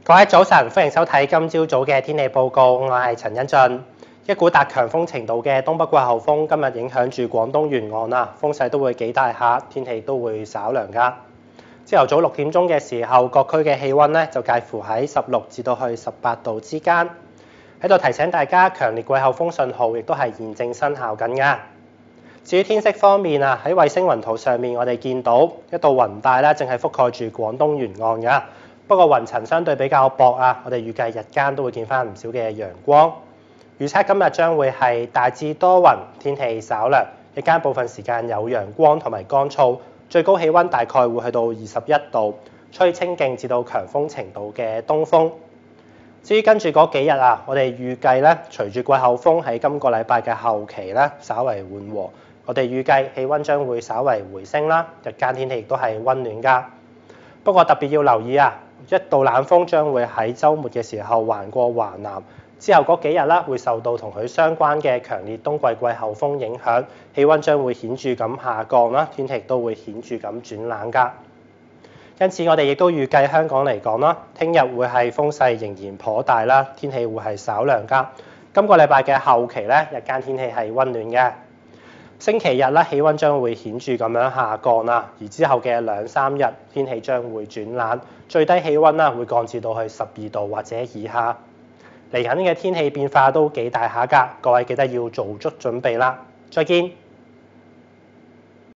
各位早晨，歡迎收睇今朝早嘅天氣報告。我係陳欣俊。一股達強風程度嘅東北季候風今日影響住廣東沿岸啊，風勢都會幾大下，天氣都會稍涼㗎。朝頭早6點鐘嘅時候，各區嘅氣温咧就介乎喺16至到去18度之間。喺度提醒大家，強烈季候風信號亦都係現正生效緊㗎。至於天色方面啊，喺衛星雲圖上面，我哋見到一道雲帶咧，正係覆蓋住廣東沿岸㗎。不過雲層相對比較薄啊，我哋預計日間都會見翻唔少嘅陽光。預測今日將會係大致多雲，天氣稍涼，日間部分時間有陽光同埋乾燥，最高氣温大概會去到21度，吹清勁至到強風程度嘅東風。至於跟住嗰幾日啊，我哋預計咧，隨住季候風喺今個禮拜嘅後期咧，稍為緩和，我哋預計氣温將會稍為回升啦，日間天氣亦都係温暖㗎。不過特別要留意啊，一道冷鋒將會喺週末嘅時候橫過華南，之後嗰幾日啦，會受到同佢相關嘅強烈冬季季候風影響，氣温將會顯著咁下降啦，天氣亦都會顯著咁轉冷㗎。因此我哋亦都預計香港嚟講啦，聽日會係風勢仍然頗大啦，天氣會係稍涼㗎。今個禮拜嘅後期咧，日間天氣係温暖嘅。星期日咧，氣温將會顯著咁樣下降啦，而之後嘅2-3日天氣將會轉冷，最低氣温啦會降至到去12度或者以下。嚟緊嘅天氣變化都幾大下㗎，各位記得要做足準備啦。再見。